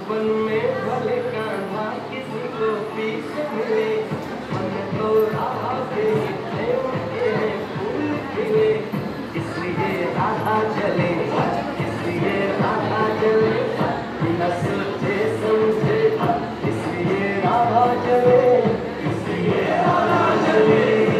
बचपन में भले कान्हा किसी को पीछे मिले, मन तो राधा के उनके फूल खिले, इसलिए राधा चले, इसलिए राधा चले, बिना सोचे समझे, इसलिए राधा चले, इसलिए राधा चले।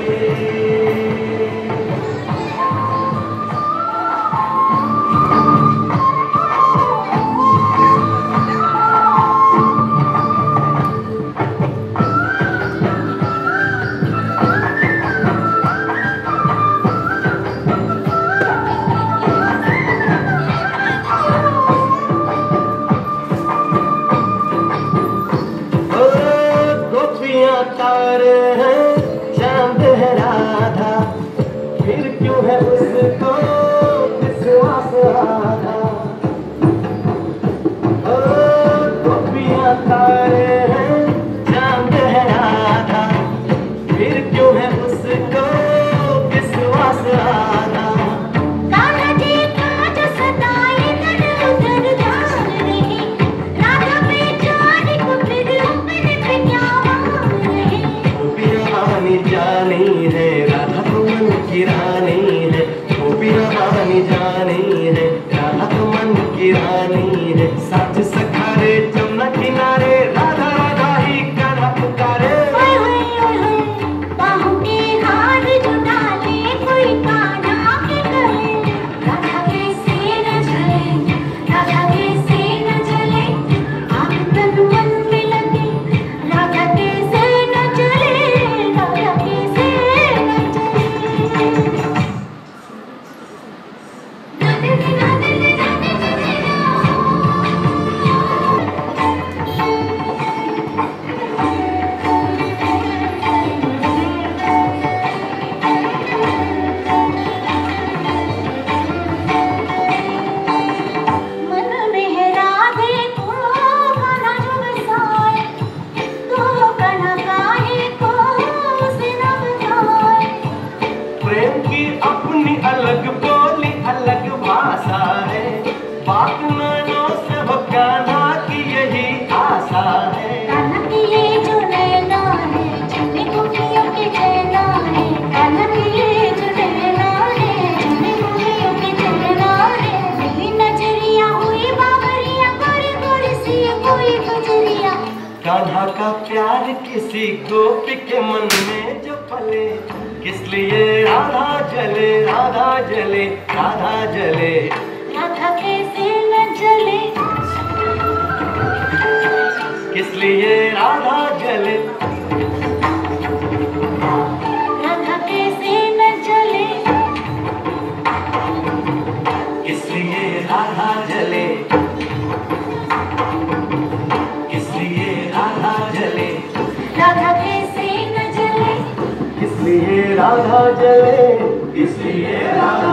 तारे हैं चांद है राधा, फिर क्यों है उसको विश्वास आधा। ओ गोपियां तारे हैं चांद है राधा, फिर क्यों है उसको विश्वास आधा। जानी है राधा तो मन की रानी है, गोपियां रानी जानी है, राधा तो मन की रानी है। साथ सखारे जमुना किनारे, राधा राधा ही कान्हा पुकारे। बाहों के हाथ जुटा ले कोई कान्हा के गले, राधा कैसे न चले, राधा कैसे न चले, आँख तन मन में लगे, राधा कैसे न चले, राधा कैसे न अपनी अलग बोली अलग भाषा है, बात नैनों से हो कान्हा की यही आशा है। कान्हा की ये जो नैना है, झूमे गोपियों के चैना है, कान्हा की ये जो नैना है, झूमे गोपियों के चैना है। मेरी नजरिया हुई बाबरिया, गोरी गोरी सी कोई गुजरिया। कान्हा का प्यार किसी गोपी के मन में जो पले, किसलिए राधा जले, राधा जले, राधा जले, राधा कैसे न जले, किसलिए राधा जले, राधा कैसे न जले, किसलिए राधा जले, किसलिए राधा जले, राधा कैसे न जले, इसलिए राधा जले, इसलिए राधा